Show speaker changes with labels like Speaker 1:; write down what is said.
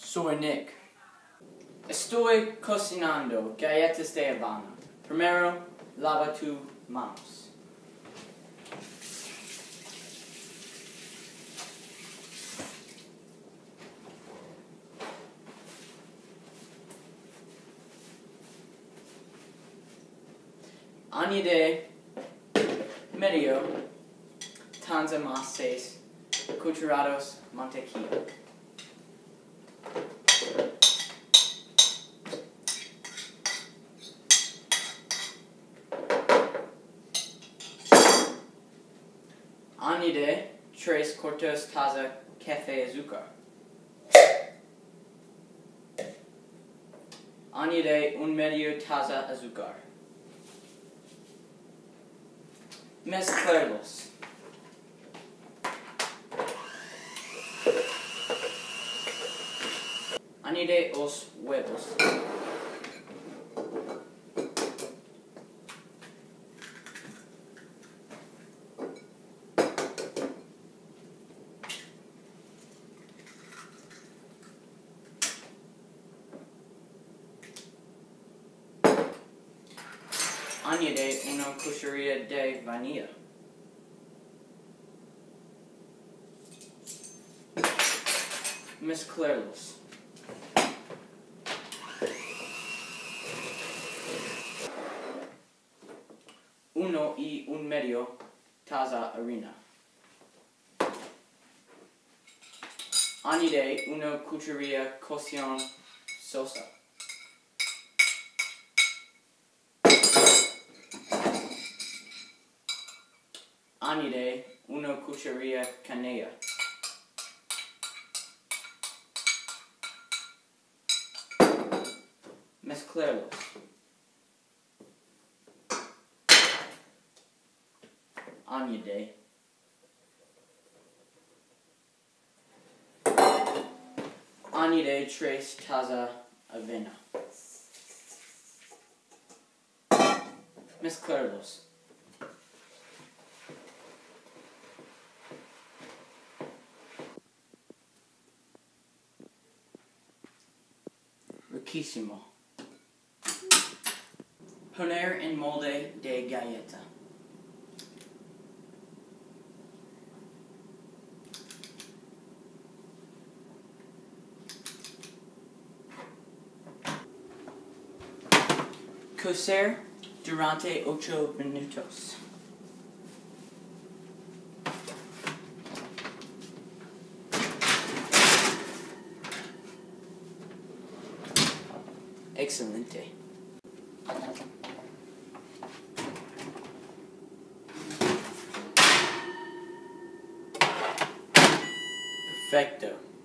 Speaker 1: Soy Nick. Estoy cocinando galletas de Habana. Primero, lava tus manos. Añade medio Townsend más 6 cucharadas mantequilla. Añade 3 cuartos taza café azúcar. Añade medio taza azúcar. Mezclarlos. Añade los huevos. Añade una cucharilla de vainilla. Mezclarlos. Medio taza harina. Añade una cucharilla cocción sosa. Añade una cucharilla canela. Mezclarlos. Añade 3 taza avena. Mezclarlos. Riquísimo. Poner en molde de galleta. Cocer durante 8 minutos. Excelente. Perfecto.